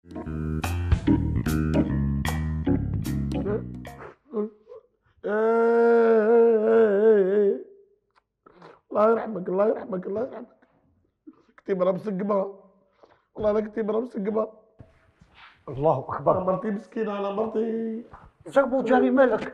الله يرحمك الله يرحمك الله يرحمك. كنتي مرة مسقمة، والله انا كنتي مرة مسقمة. الله اكبر. انا مرتي مسكينة، انا مرتي. زربوط جاري مالك؟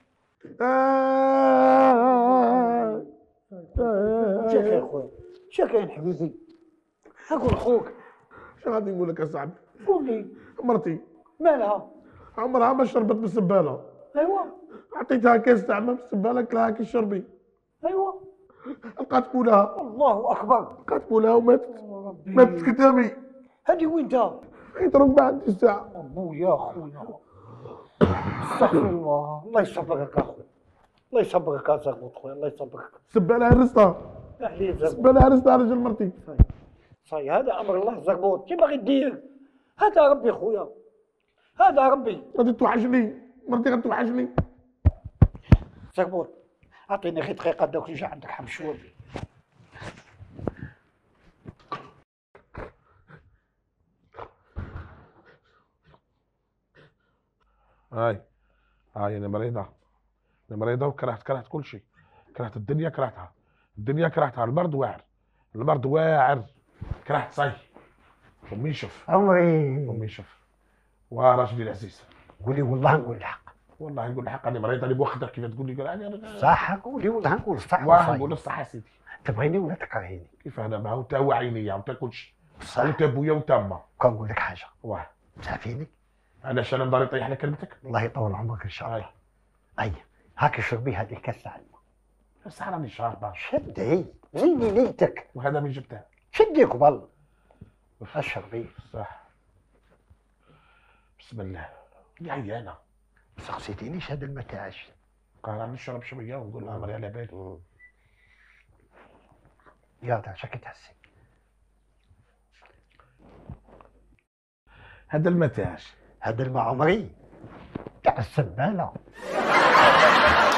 شاك يا خويا، شاك يا حبيبي، اقول خوك. شو غادي نقول لك اصاحبي؟ قول لي مرتي مالها؟ عمرها ما شربت من السبالة. ايوا عطيتها كاس تاع ماء بالسبالة قلت لها كي شربي. ايوا لقات مولها، الله اكبر. لقات مولها وماتت. ماتت قدامي. هذه وين انت؟ يضرب ما عندي الساعة. ابويا خويا، استغفر الله. الله يصبرك اخويا، الله يصبرك يا زربوط خويا، الله يصبرك. السبالة هرستها، عليه زربوط. السبالة هرستها رجل مرتي. صاي هذا امر الله زربوط، كي باغي دير؟ هذا ربي خويا، هذا ربي. غادي توحشني مرتي، غتوحشني. زربوط اعطيني غير دقيقه دوك يجي عندك حمشوب. هاي انا مريضة، انا مريضة وكرهت كل شيء. كرهت الدنيا، كرهتها الدنيا، كرهتها. المرض واعر، المرض واعر. كرهت صاي. امي شوف، عمري امي شوف، وراجلي العزيز. قولي والله نقول الحق. والله نقول الحق، انا مريض، انا بوخدك كيف تقول لي. انا صح قولي والله نقول الصح. واه نقول الصح يا سيدي. تبغيني ولا تكرهيني؟ كيف انا معاه انت وعينيا وانت كل شيء، صح. وانت ابويا وانت امه. كنقول لك حاجه، واه تعرفيني؟ علاش انا نضل يطيح على كلمتك؟ الله يطول عمرك ان شاء الله. اي هاك شربي هذه الكاس تاع الماء. بس راني شاربه. شدي زيني نيتك. وهذا من جبته؟ شدي قبل اشربي. صح. بسم الله. يا عيانه سقسيتينيش هذا الماء تاعش. قال نشرب شويه ونقول لها مري على بالي. يا شكي تحسي هذا الماء تاعش؟ هذا الماء عمري تاع السبالة.